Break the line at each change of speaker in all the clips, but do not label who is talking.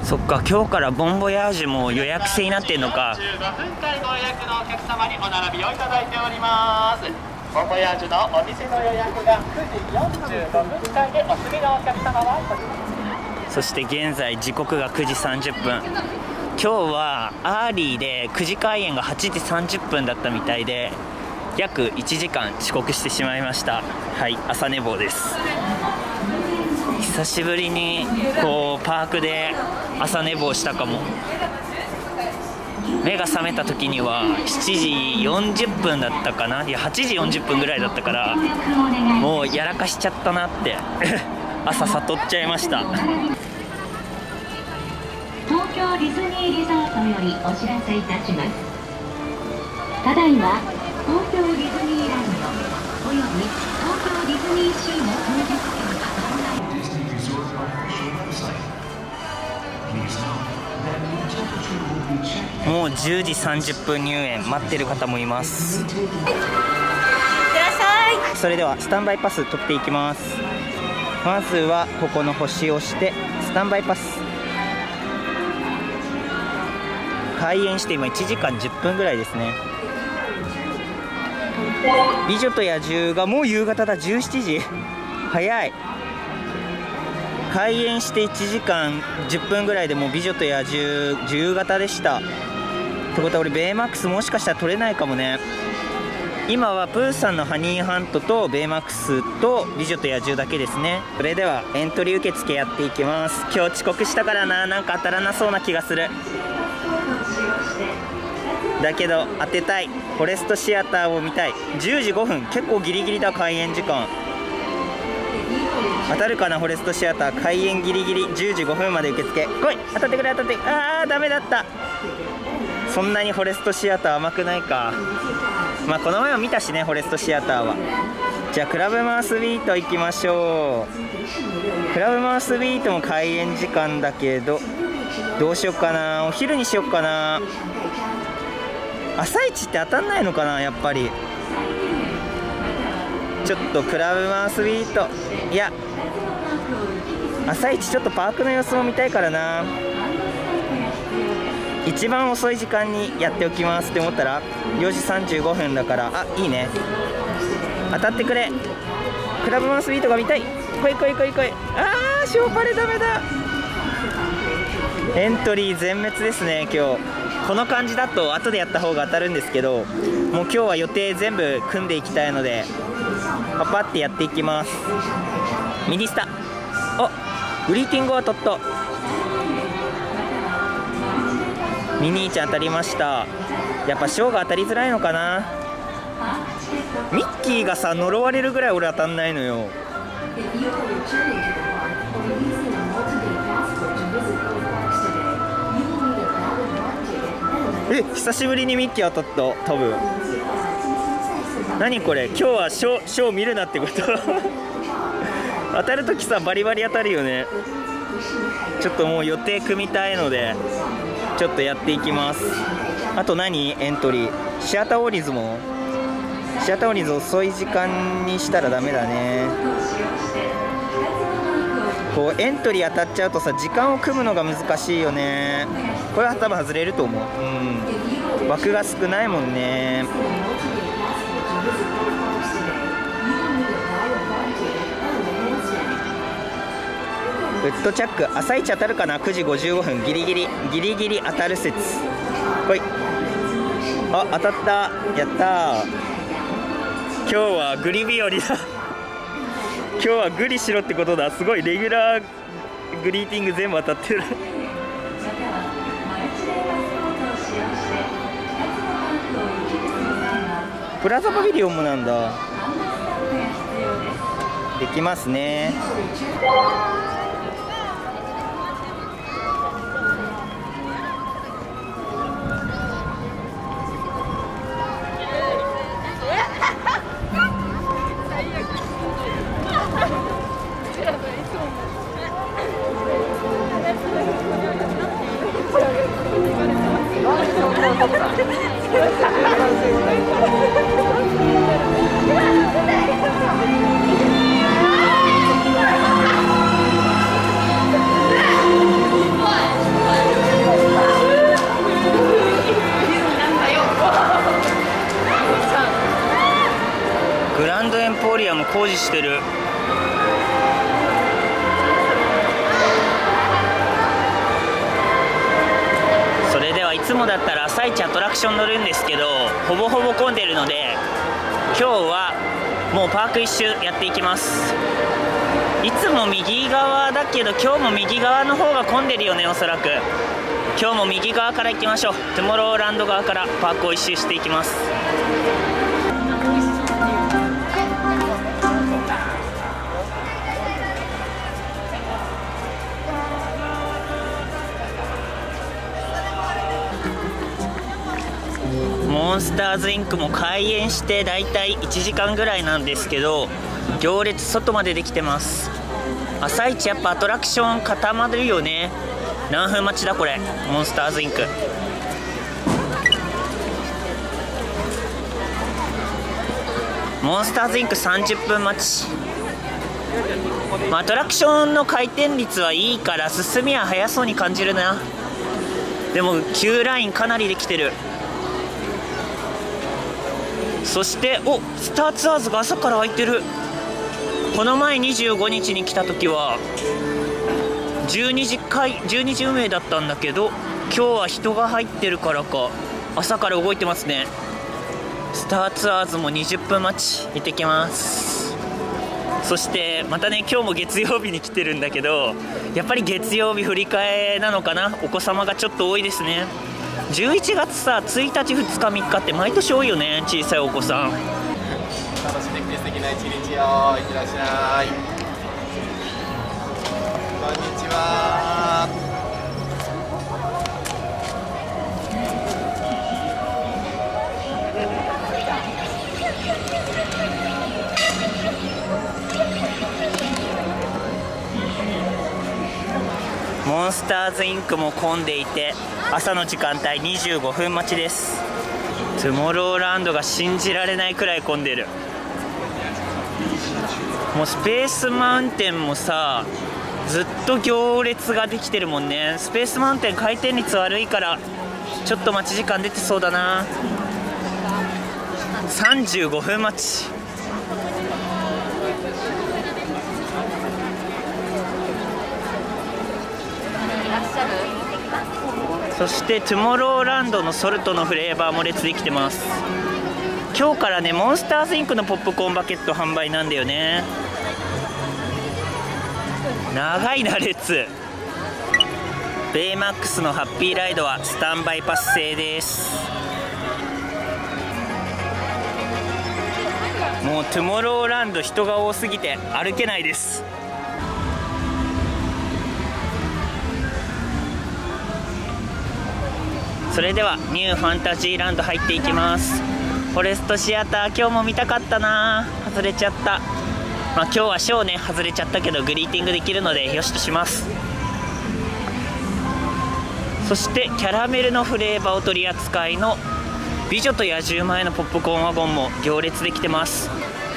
そっか、今日からボンボヤージュも予約制になってんのか。
15分間ご予約のお客様にお並びをいただいております。ボンボヤージュのお店の予約が9時45分間でお済みのお客様はこちら。
そして現在時刻が9時30分。今日はアーリーで9時開演が8時30分だったみたいで、約1時間遅刻してしまいました。はい、朝寝坊です。久しぶりにこうパークで朝寝坊したかも。目が覚めた時には7時40分だったかな。いや8時40分ぐらいだったから、もうやらかしちゃったなって朝悟っちゃいました。
東京ディズニーリゾートよりお知らせいたします。ただいま東京ディズニーランドおよび東京ディズニーシーの到着券が
もう10時30分入園、待ってる方もいます。いってらっしゃい。それではスタンバイパス取っていきます。まずはここの星を押してスタンバイパス。開園して今1時間10分ぐらいですね。美女と野獣がもう夕方だ、17時。早い。開園して1時間10分ぐらいでもう美女と野獣夕方でした。ってことは俺ベイマックスもしかしたら取れないかもね。今はプーさんのハニーハントとベイマックスと美女と野獣だけですね。それではエントリー受付やっていきます。今日遅刻したからな、なんか当たらなそうな気がする。だけど当てたい。フォレストシアターを見たい。10時5分、結構ギリギリだ。開園時間当たるかな。フォレストシアター開園ギリギリ10時5分まで受付。来い、当たってくれ、当たって。あーダメだった。そんなにフォレストシアター甘くないか。まあこの前も見たしね、フォレストシアターは。じゃあクラブマウスビート行きましょう。クラブマウスビートも開園時間だけどどうしよっかな。お昼にしよっかな。朝一って当たんないのかな、やっぱり。ちょっとクラブマウスビート、いや朝一ちょっとパークの様子も見たいからな。一番遅い時間にやっておきますって思ったら4時35分だから、あ、いいね。当たってくれ。クラブマウスビートが見たい。来い来い来い来い。あーショーパレダメだ。エントリー全滅ですね今日。この感じだと後でやった方が当たるんですけど、もう今日は予定全部組んでいきたいのでパパってやっていきます。ミニスタ、あ、グリーティングは取った。ミニーちゃん当たりました。やっぱショーが当たりづらいのかな。ミッキーがさ呪われるぐらい俺当たんないのよ。久しぶりにミッキー当たった。多分何これ、今日はショー見るなってこと当たるときさバリバリ当たるよね。ちょっともう予定組みたいのでちょっとやっていきます。あと何エントリー、シアターオーリーズも。シアターオーリーズ遅い時間にしたらダメだね。こうエントリー当たっちゃうとさ時間を組むのが難しいよね。これは多分外れると思う。枠が少ないもんね。ウッドチャック朝一当たるかな。9時55分ギリギリ当たる説。ほい、あ、当たった。やったー。今日はグリ日和だ今日はグリしろってことだ。すごい、レギュラーグリーティング全部当たってるプラザパビリオンもなんだ。できますね。 リアム工事してる。それではいつもだったら朝一アトラクション乗るんですけど、ほぼほぼ混んでるので今日はもうパーク一周やっていきます。いつも右側だけど今日も右側の方が混んでるよね、おそらく。今日も右側から行きましょう。トゥモローランド側からパークを一周していきます。モンスターズインクも開園してだいたい1時間ぐらいなんですけど、行列外までできてます。朝一やっぱアトラクション固まるよね。何分待ちだこれ、モンスターズインク。モンスターズインク30分待ち。アトラクションの回転率はいいから進みは速そうに感じるな。でもQラインかなりできてる。そしてスターツアーズが朝から空いてる。この前25日に来た時は12時運営だったんだけど、今日は人が入ってるからか朝から動いてますね。スターツアーズも20分待ち。行ってきます。そしてまたね、今日も月曜日に来てるんだけど、やっぱり月曜日振り替えなのかな。お子様がちょっと多いですね。11月さ、1日2日3日って毎年多いよね、小さいお子さん。
楽しんできて素敵な一日を。いってらっしゃい。こんにちは。
モンスターズインクも混んでいて、朝の時間帯25分待ちです。トゥモローランドが信じられないくらい混んでる。もうスペースマウンテンもさ、ずっと行列ができてるもんね。スペースマウンテン回転率悪いからちょっと待ち時間出てそうだな。35分待ち。そしてトゥモローランドのソルトのフレーバーも列できてます。今日からね、モンスターズインクのポップコーンバケット販売なんだよね。長いな列。ベイマックスのハッピーライドはスタンバイパス制です。もうトゥモローランド人が多すぎて歩けないです。それではニューファンタジーランド入っていきます。フォレストシアター今日も見たかったな。外れちゃった。今日はショーね、外れちゃったけどグリーティングできるのでよしとします。そしてキャラメルのフレーバーを取り扱いの美女と野獣前のポップコーンワゴンも行列できてます。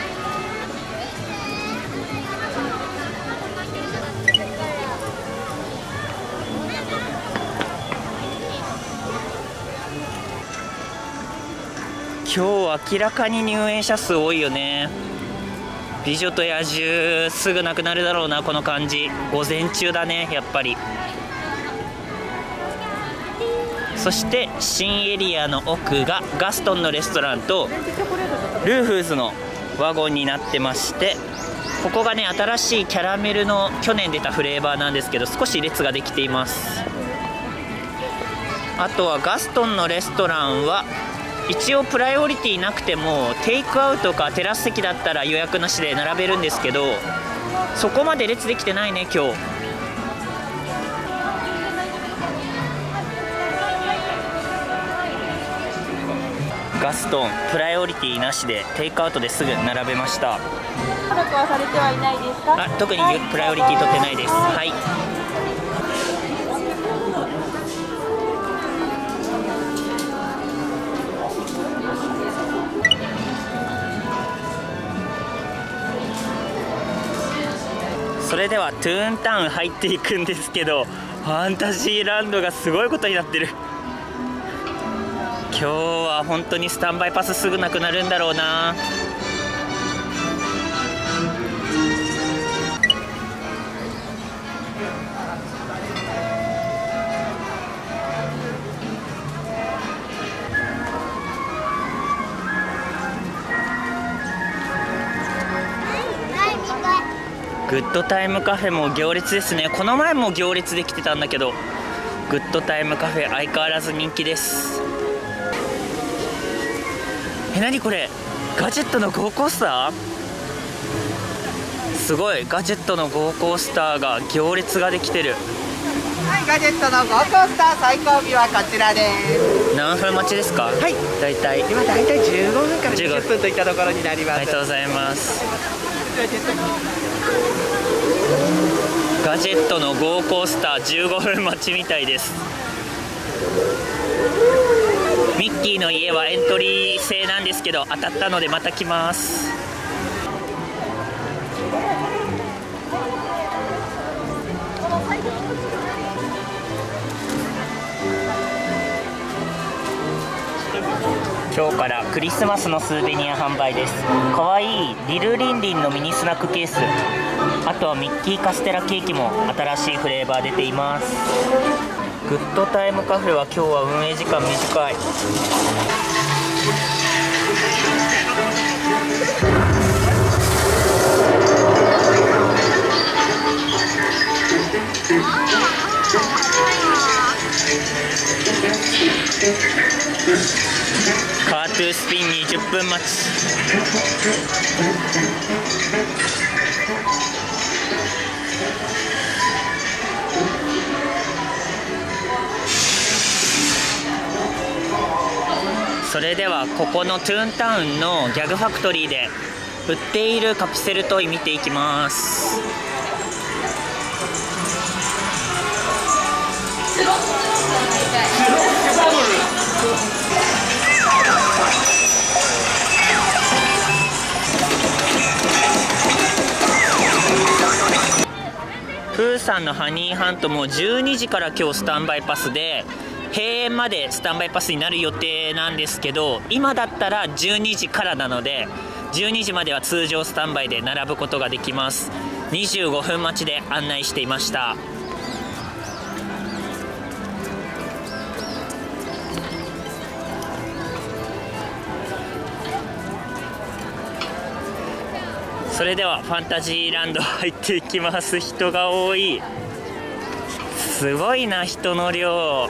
今日明らかに入園者数多いよね。美女と野獣すぐなくなるだろうな、この感じ。午前中だね、やっぱり。そして新エリアの奥がガストンのレストランとルーフーズのワゴンになってまして、ここがね、新しいキャラメルの去年出たフレーバーなんですけど、少し列ができています。あとはガストンのレストランは一応プライオリティなくてもテイクアウトかテラス席だったら予約なしで並べるんですけど、そこまで列できてないね今日。ガストンプライオリティなしでテイクアウトですぐ並べました。
登録はされてはいないですか？
特にプライオリティ取ってないです。はい。それではトゥーンタウン入っていくんですけど、ファンタジーランドがすごいことになってる。今日は本当にスタンバイパスすぐなくなるんだろうな。 グッドタイムカフェも行列ですね。この前も行列できてたんだけど、グッドタイムカフェ相変わらず人気です。何これ、ガジェットのゴーコースター、すごい。ガジェットのゴーコースターが行列ができてる。
はい、ガジェットのゴーコースター最後尾はこちらです。
何分待ちですか？
はい、
大体
今大体15分から20分といったところになります。
ありがとうございます。ガジェットのゴーコースター15分待ちみたいです。ミッキーの家はエントリー制なんですけど、当たったのでまた来ます。今日からクリスマスのスーベニア販売です。かわいいリルリンリンのミニスナックケース、あとはミッキーカステラケーキも新しいフレーバー出ています。グッドタイムカフェは今日は運営時間短い。カートゥースピン20分待ち。それではここのトゥーンタウンのギャグファクトリーで売っているカプセルトイ見ていきます。プーさんのハニーハントも12時から今日スタンバイパスで、閉園までスタンバイパスになる予定なんですけど、今だったら12時からなので12時までは通常スタンバイで並ぶことができます。25分待ちで案内していました。それではファンタジーランド入っていきます。人が多い。すごいな、人の量。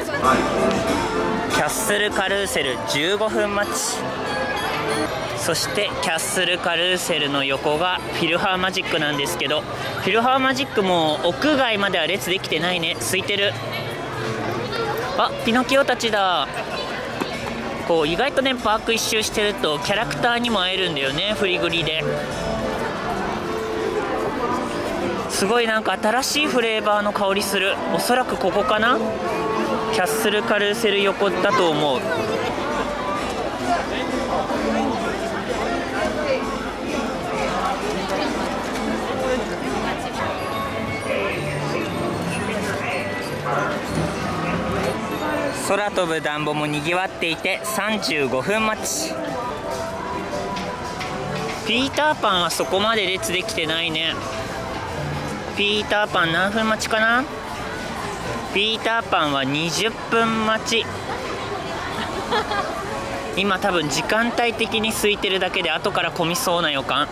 キャッスルカルーセル15分待ち。そしてキャッスルカルーセルの横がフィルハーマジックなんですけど、フィルハーマジックも屋外までは列できてないね。空いてる。あ、ピノキオたちだ。こう意外とね、パーク一周してるとキャラクターにも会えるんだよね、フリグリで。すごいなんか新しいフレーバーの香りする。おそらくここかな。キャッスルカルーセル横だと思う。空飛ぶダンボもにぎわっていて35分待ち。ピーターパンはそこまで列できてないね。ピーターパン何分待ちかな。ピーターパンは20分待ち。今多分時間帯的に空いてるだけで後から混みそうな予感。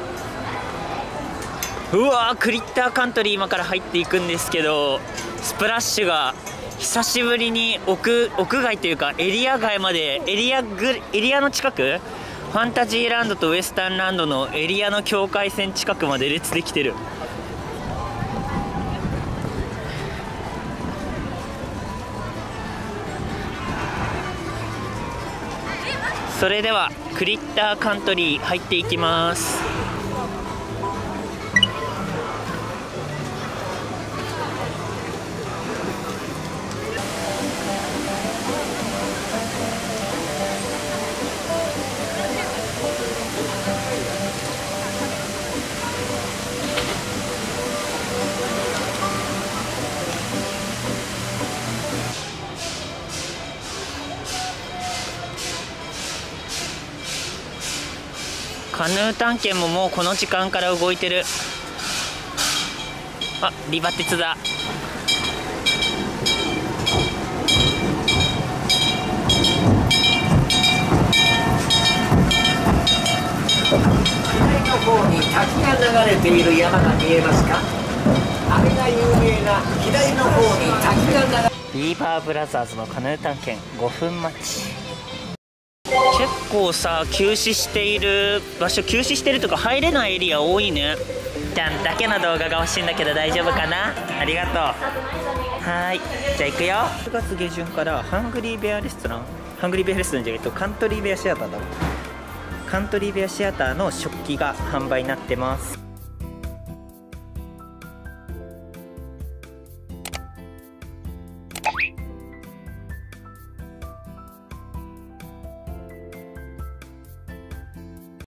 うわー、クリッターカントリー今から入っていくんですけど、スプラッシュが久しぶりに屋外というかエリア外まで、エリアの近く、ファンタジーランドとウエスタンランドのエリアの境界線近くまで列できてる。それではクリッターカントリー入っていきます。カヌー探検ももうこの時間から動いてる。あ、リバテツだ。
方に滝が流れている山が見えますか。あれが有名な左の方に滝が流れて
ビーバーブラザーズのカヌー探検5分待ち。結構さ休止している場所、休止してるとか入れないエリア多いね。ちゃんだけの動画が欲しいんだけど大丈夫かな。ありがとう。はい、じゃあ行くよ。9月下旬からハングリーベアレストラン、ハングリーベアレストランじゃないとカントリーベアシアターだ。カントリーベアシアターの食器が販売になってます。